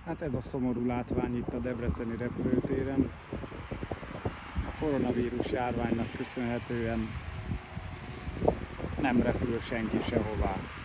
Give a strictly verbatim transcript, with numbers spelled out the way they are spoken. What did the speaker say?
Hát ez a szomorú látvány itt a debreceni repülőtéren. A koronavírus járványnak köszönhetően nem repül senki sehová.